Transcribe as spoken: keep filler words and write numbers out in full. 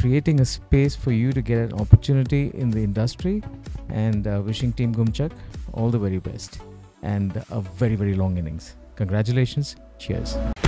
creating a space for you to get an opportunity in the industry, and uh, wishing Team Gumchak all the very best and a very, very long innings. Congratulations. Cheers.